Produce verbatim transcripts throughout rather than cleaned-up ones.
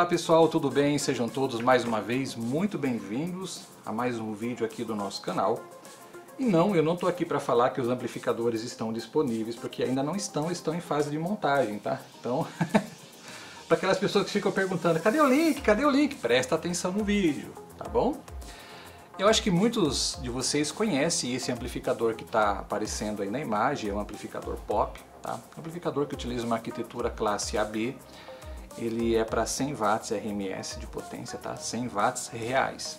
Olá pessoal, tudo bem? Sejam todos mais uma vez muito bem-vindos a mais um vídeo aqui do nosso canal. E não, eu não estou aqui para falar que os amplificadores estão disponíveis, porque ainda não estão, estão em fase de montagem, tá? Então, para aquelas pessoas que ficam perguntando, cadê o link? Cadê o link? Presta atenção no vídeo, tá bom? Eu acho que muitos de vocês conhecem esse amplificador que está aparecendo aí na imagem, é um amplificador pop, tá? Um amplificador que utiliza uma arquitetura classe A B. Ele é para cem watts R M S de potência, tá? cem watts reais.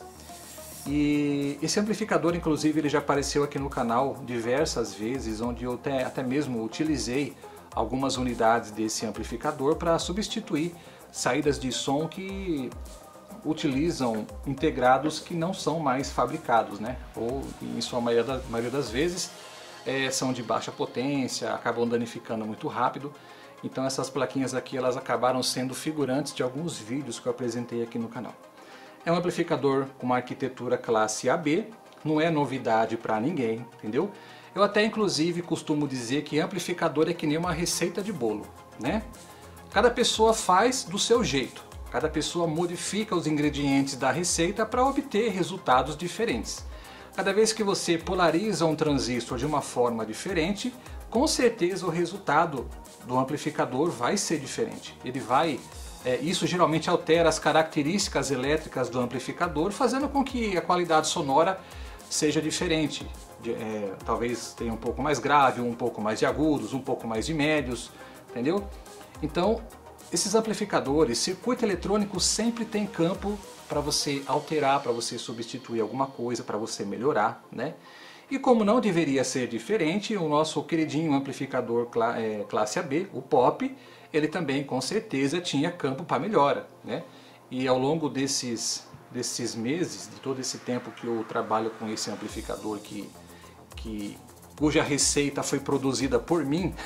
E esse amplificador, inclusive, ele já apareceu aqui no canal diversas vezes, onde eu até, até mesmo utilizei algumas unidades desse amplificador para substituir saídas de som que utilizam integrados que não são mais fabricados, né? Ou, em sua maioria, maioria das vezes, é, são de baixa potência, acabam danificando muito rápido. Então essas plaquinhas aqui, elas acabaram sendo figurantes de alguns vídeos que eu apresentei aqui no canal. É um amplificador com uma arquitetura classe A B, não é novidade para ninguém, entendeu? Eu até inclusive costumo dizer que amplificador é que nem uma receita de bolo, né? Cada pessoa faz do seu jeito, cada pessoa modifica os ingredientes da receita para obter resultados diferentes. Cada vez que você polariza um transistor de uma forma diferente, com certeza o resultado do amplificador vai ser diferente. Ele vai, é, isso geralmente altera as características elétricas do amplificador, fazendo com que a qualidade sonora seja diferente. De, é, talvez tenha um pouco mais grave, um pouco mais de agudos, um pouco mais de médios, entendeu? Então, esses amplificadores, circuito eletrônico sempre tem campo para você alterar, para você substituir alguma coisa, para você melhorar, né? E como não deveria ser diferente, o nosso queridinho amplificador classe A B, o pop, ele também com certeza tinha campo para melhora, né? E ao longo desses, desses meses, de todo esse tempo que eu trabalho com esse amplificador, que, que, cuja receita foi produzida por mim,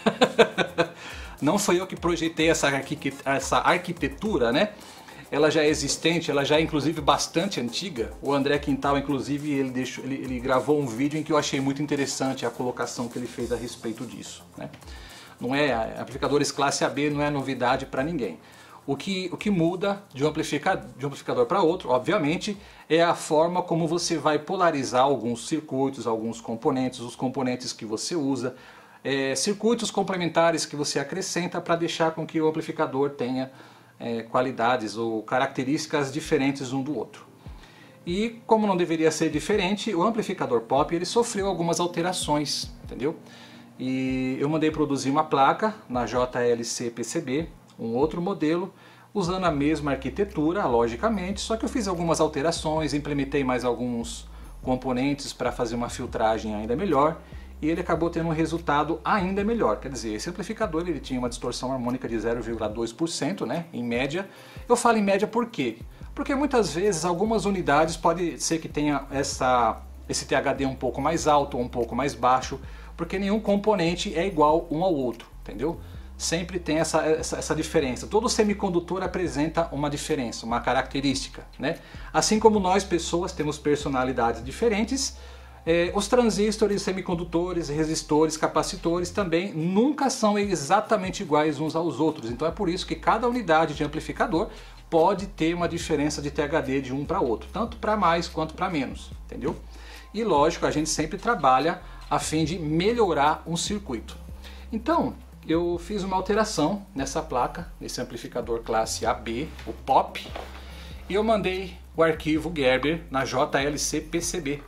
não foi eu que projetei essa, essa arquitetura, né? Ela já é existente, ela já é inclusive bastante antiga. O André Quintal, inclusive, ele, deixou, ele, ele gravou um vídeo em que eu achei muito interessante a colocação que ele fez a respeito disso, né? Não é, amplificadores classe A B não é novidade para ninguém. O que, o que muda de um amplificador, de um amplificador para outro, obviamente, é a forma como você vai polarizar alguns circuitos, alguns componentes, os componentes que você usa, é, circuitos complementares que você acrescenta para deixar com que o amplificador tenha É, qualidades ou características diferentes um do outro. E como não deveria ser diferente, o amplificador pop ele sofreu algumas alterações, entendeu? E eu mandei produzir uma placa na J L C P C B, um outro modelo, usando a mesma arquitetura, logicamente, só que eu fiz algumas alterações, implementei mais alguns componentes para fazer uma filtragem ainda melhor, e ele acabou tendo um resultado ainda melhor. Quer dizer, esse amplificador ele tinha uma distorção harmônica de zero vírgula dois por cento, né, em média. Eu falo em média por quê? Porque muitas vezes algumas unidades pode ser que tenha essa, esse T H D um pouco mais alto ou um pouco mais baixo, porque nenhum componente é igual um ao outro, entendeu? Sempre tem essa, essa, essa diferença. Todo semicondutor apresenta uma diferença, uma característica, né? Assim como nós pessoas temos personalidades diferentes, Eh, os transistores, semicondutores, resistores, capacitores também nunca são exatamente iguais uns aos outros. Então é por isso que cada unidade de amplificador pode ter uma diferença de T H D de um para outro, tanto para mais quanto para menos, entendeu? E lógico, a gente sempre trabalha a fim de melhorar um circuito. Então, eu fiz uma alteração nessa placa, nesse amplificador classe A B, o pop, e eu mandei o arquivo Gerber na J L C P C B.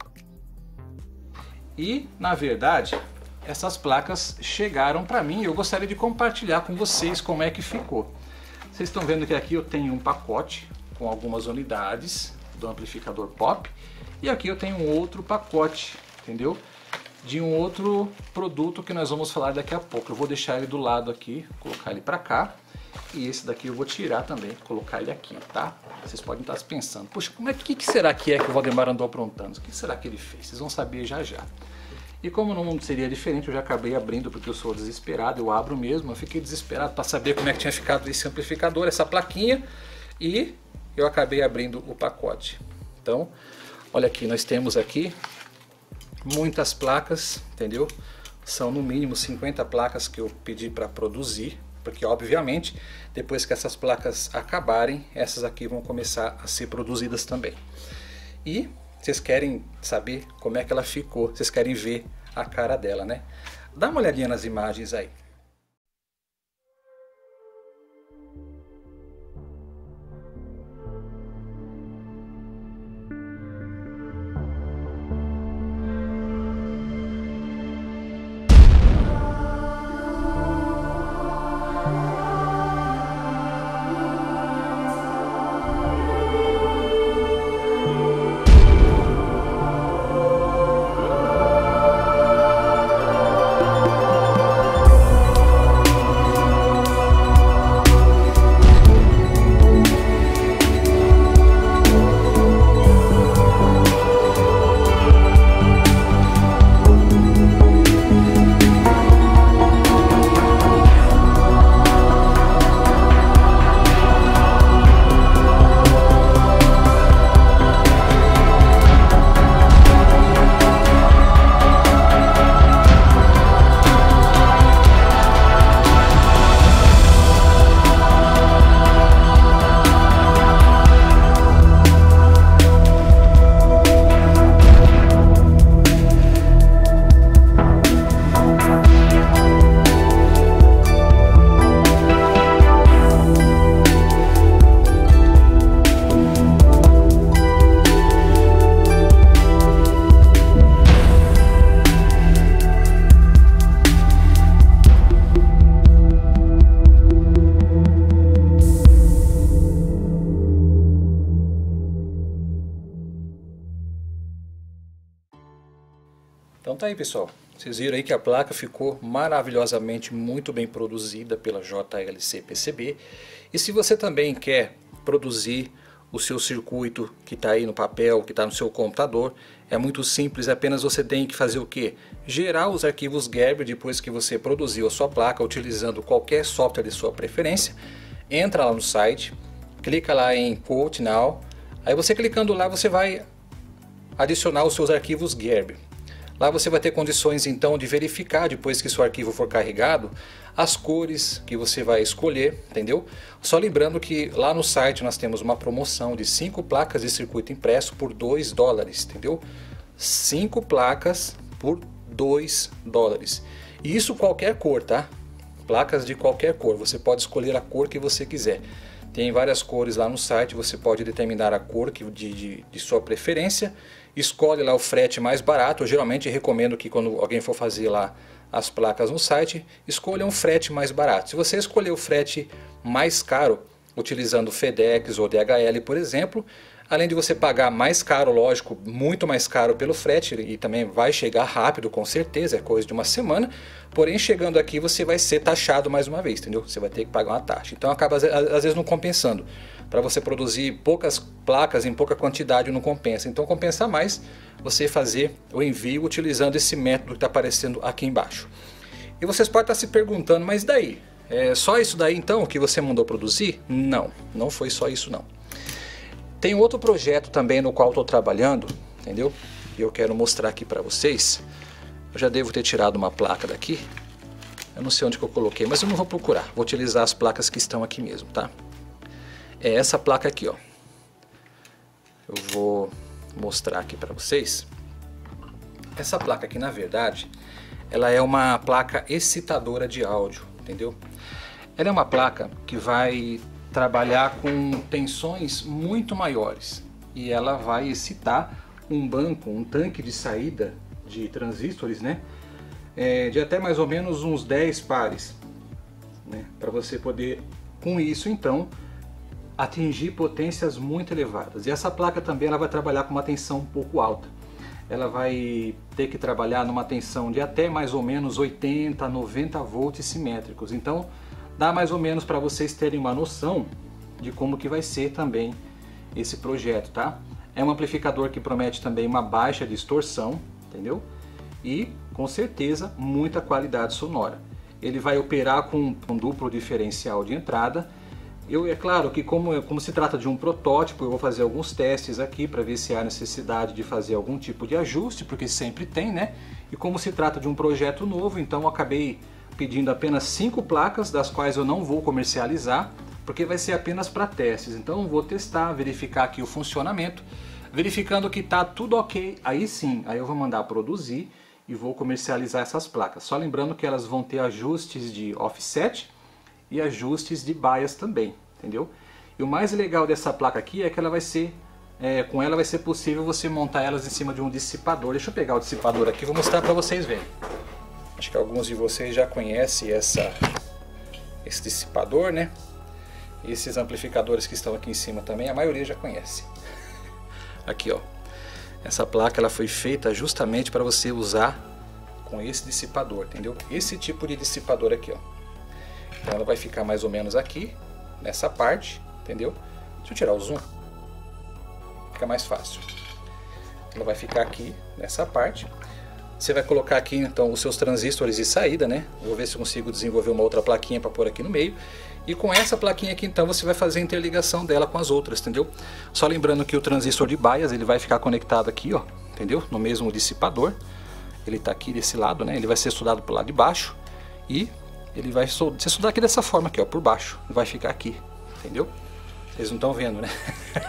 E, na verdade, essas placas chegaram para mim e eu gostaria de compartilhar com vocês como é que ficou. Vocês estão vendo que aqui eu tenho um pacote com algumas unidades do amplificador pop e aqui eu tenho um outro pacote, entendeu? De um outro produto que nós vamos falar daqui a pouco. Eu vou deixar ele do lado aqui, colocar ele para cá, e esse daqui eu vou tirar também, colocar ele aqui, tá? Vocês podem estar pensando, poxa, como é que, que será que é que o Valdemar andou aprontando? O que será que ele fez? Vocês vão saber já já. E como não seria diferente, eu já acabei abrindo porque eu sou desesperado, eu abro mesmo, eu fiquei desesperado para saber como é que tinha ficado esse amplificador, essa plaquinha, e eu acabei abrindo o pacote. Então, olha aqui, nós temos aqui muitas placas, entendeu? São no mínimo cinquenta placas que eu pedi para produzir, porque obviamente depois que essas placas acabarem, essas aqui vão começar a ser produzidas também. E vocês querem saber como é que ela ficou, vocês querem ver a cara dela, né? Dá uma olhadinha nas imagens aí. Então tá aí, pessoal, vocês viram aí que a placa ficou maravilhosamente muito bem produzida pela J L C P C B. E se você também quer produzir o seu circuito que está aí no papel, que está no seu computador, é muito simples, apenas você tem que fazer o que? Gerar os arquivos Gerber depois que você produziu a sua placa utilizando qualquer software de sua preferência. Entra lá no site, clica lá em Quote Now, aí você clicando lá você vai adicionar os seus arquivos Gerber. Lá você vai ter condições então de verificar, depois que seu arquivo for carregado, as cores que você vai escolher, entendeu? Só lembrando que lá no site nós temos uma promoção de cinco placas de circuito impresso por dois dólares, entendeu? cinco placas por dois dólares. E isso qualquer cor, tá? Placas de qualquer cor, você pode escolher a cor que você quiser. Tem várias cores lá no site, você pode determinar a cor que, de, de, de sua preferência. Escolhe lá o frete mais barato. Eu geralmente recomendo que quando alguém for fazer lá as placas no site, escolha um frete mais barato. Se você escolher o frete mais caro, utilizando FedEx ou D H L, por exemplo, além de você pagar mais caro, lógico, muito mais caro pelo frete, e também vai chegar rápido, com certeza, é coisa de uma semana, porém chegando aqui você vai ser taxado mais uma vez, entendeu? Você vai ter que pagar uma taxa. Então acaba às vezes não compensando. Para você produzir poucas placas em pouca quantidade não compensa. Então compensa mais você fazer o envio utilizando esse método que está aparecendo aqui embaixo. E vocês podem estar se perguntando, mas daí? É só isso daí então que você mandou produzir? Não, não foi só isso não. Tem outro projeto também no qual estou trabalhando, entendeu? E eu quero mostrar aqui para vocês. Eu já devo ter tirado uma placa daqui. Eu não sei onde que eu coloquei, mas eu não vou procurar. Vou utilizar as placas que estão aqui mesmo, tá? É essa placa aqui, ó. Eu vou mostrar aqui para vocês. Essa placa aqui, na verdade, ela é uma placa excitadora de áudio, entendeu? Ela é uma placa que vai trabalhar com tensões muito maiores e ela vai excitar um banco, um tanque de saída de transistores, né? É, de até mais ou menos uns dez pares, né? Para você poder, com isso, então, atingir potências muito elevadas. E essa placa também ela vai trabalhar com uma tensão um pouco alta. Ela vai ter que trabalhar numa tensão de até mais ou menos oitenta, noventa volts simétricos. Então dá mais ou menos para vocês terem uma noção de como que vai ser também esse projeto, tá? É um amplificador que promete também uma baixa distorção, entendeu? E com certeza muita qualidade sonora. Ele vai operar com um duplo diferencial de entrada. Eu, é claro que como, como se trata de um protótipo, eu vou fazer alguns testes aqui para ver se há necessidade de fazer algum tipo de ajuste, porque sempre tem, né? E como se trata de um projeto novo, então eu acabei pedindo apenas cinco placas, das quais eu não vou comercializar, porque vai ser apenas para testes. Então eu vou testar, verificar aqui o funcionamento, verificando que está tudo ok, aí sim, aí eu vou mandar produzir e vou comercializar essas placas. Só lembrando que elas vão ter ajustes de offset e ajustes de bias também, entendeu? E o mais legal dessa placa aqui é que ela vai ser, é, com ela vai ser possível você montar elas em cima de um dissipador. Deixa eu pegar o dissipador aqui e vou mostrar para vocês verem. Acho que alguns de vocês já conhecem essa, esse dissipador, né? Esses amplificadores que estão aqui em cima também, a maioria já conhece. Aqui, ó. Essa placa ela foi feita justamente para você usar com esse dissipador, entendeu? Esse tipo de dissipador aqui, ó. Então ela vai ficar mais ou menos aqui, nessa parte, entendeu? Deixa eu tirar o zoom. Fica mais fácil. Ela vai ficar aqui, nessa parte. Você vai colocar aqui então os seus transistores de saída, né? Vou ver se eu consigo desenvolver uma outra plaquinha para pôr aqui no meio. E com essa plaquinha aqui então você vai fazer a interligação dela com as outras, entendeu? Só lembrando que o transistor de bias ele vai ficar conectado aqui, ó, entendeu? No mesmo dissipador. Ele está aqui desse lado, né? Ele vai ser soldado pro lado de baixo e ele vai ser soldado aqui dessa forma aqui, ó, por baixo. Vai ficar aqui, entendeu? Vocês não estão vendo, né?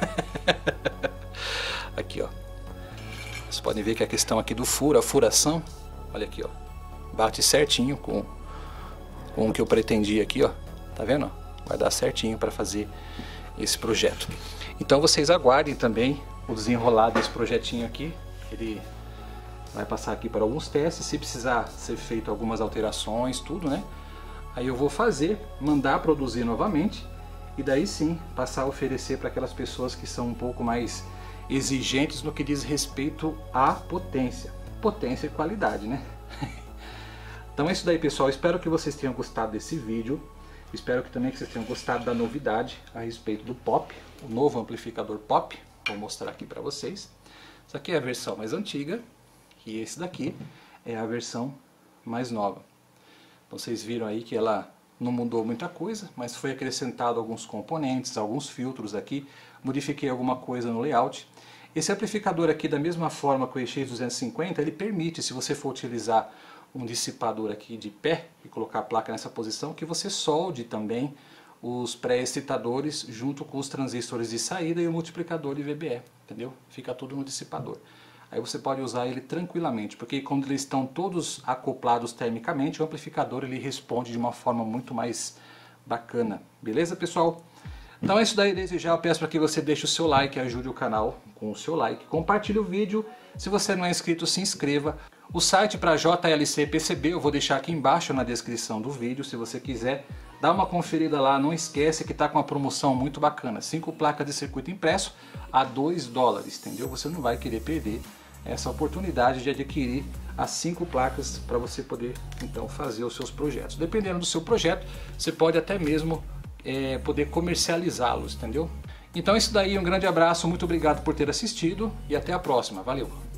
Aqui, ó. Vocês podem ver que a questão aqui do furo, a furação, olha aqui, ó, bate certinho com, com o que eu pretendia aqui, ó, tá vendo? Vai dar certinho para fazer esse projeto. Então vocês aguardem também o desenrolar desse projetinho aqui, ele vai passar aqui para alguns testes, se precisar ser feito algumas alterações, tudo, né? Aí eu vou fazer, mandar produzir novamente e daí sim passar a oferecer para aquelas pessoas que são um pouco mais exigentes no que diz respeito à potência, potência e qualidade, né? Então é isso daí, pessoal. Espero que vocês tenham gostado desse vídeo. Espero que também que vocês tenham gostado da novidade a respeito do Pop, o novo amplificador Pop. Vou mostrar aqui para vocês. Isso aqui é a versão mais antiga e esse daqui é a versão mais nova. Então, vocês viram aí que ela não mudou muita coisa, mas foi acrescentado alguns componentes, alguns filtros aqui, modifiquei alguma coisa no layout. Esse amplificador aqui, da mesma forma que o E X duzentos e cinquenta, ele permite, se você for utilizar um dissipador aqui de pé e colocar a placa nessa posição, que você solde também os pré-excitadores junto com os transistores de saída e o multiplicador de V B E, entendeu? Fica tudo no dissipador. Aí você pode usar ele tranquilamente, porque quando eles estão todos acoplados termicamente, o amplificador ele responde de uma forma muito mais bacana. Beleza, pessoal? Então é isso daí, desde já eu peço para que você deixe o seu like, ajude o canal com o seu like, compartilhe o vídeo, se você não é inscrito se inscreva. O site para J L C P C B eu vou deixar aqui embaixo na descrição do vídeo, se você quiser dá uma conferida lá, não esquece que está com uma promoção muito bacana, cinco placas de circuito impresso a dois dólares, entendeu? Você não vai querer perder essa oportunidade de adquirir as cinco placas para você poder então fazer os seus projetos. Dependendo do seu projeto, você pode até mesmo é, poder comercializá-los, entendeu? Então é isso daí, um grande abraço, muito obrigado por ter assistido e até a próxima, valeu!